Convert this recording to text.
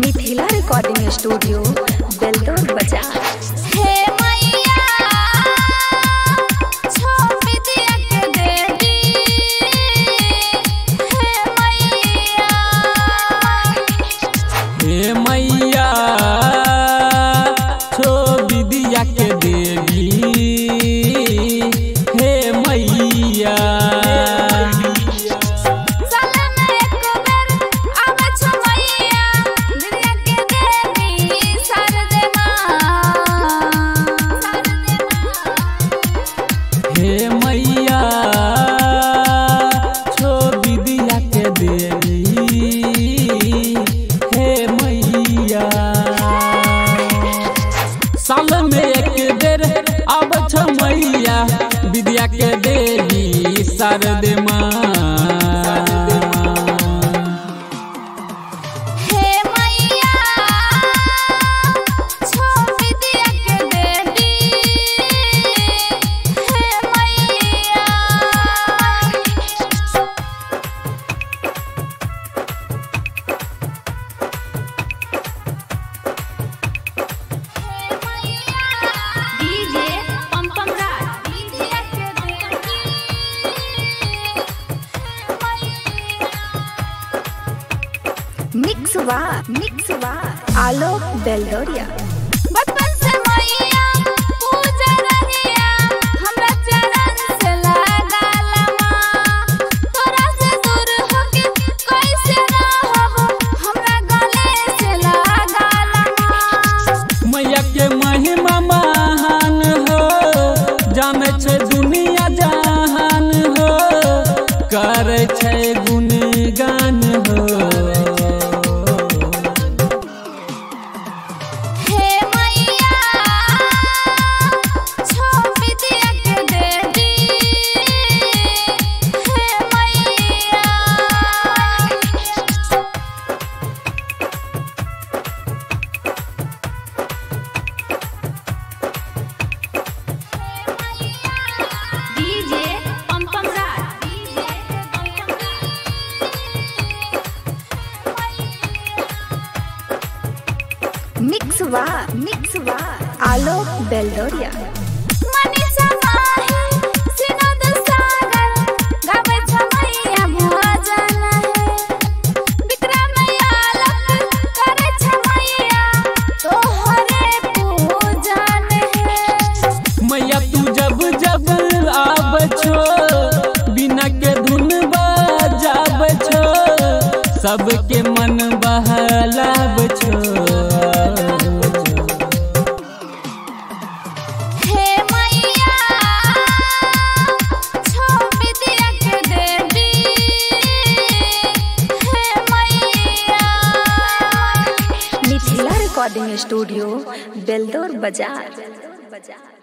Mithila recording studio Beldaur बाजार। हे मैया छोड़ दिया के देवी, हे मैया, हे मैया छोड़ दिया के देवी, हे मैया। हे मैया छोड़ दिया के देवी, हे मैया। साल में एक बेर अब छ मैया, विद्या के देवी शारदे माँ। मिक्स वा आलोक बेलदौरिया। बचपन से मैया पूजा रहिया, हमरा चरण से लागल माँ। तोरा से दूर होके कैसे रहब, हमरा गले से लागल माँ। मैया के महिमा महान हो, जाने छै दुनिया जहान हो, करे छै गुणगान हो। मिक्स वा आलोक बेलदौरिया। मनीषा माही सिनोद सागर गावे मैया भजन है। विक्रम आलोक करे मैया तोहरे पूजन है। मैया तू जब जब आब छो, बिना के धुन बजाब छो, सबके मन बहलाब छो। मिथिला रिकॉर्डिंग स्टूडियो बेलदौर बाजार।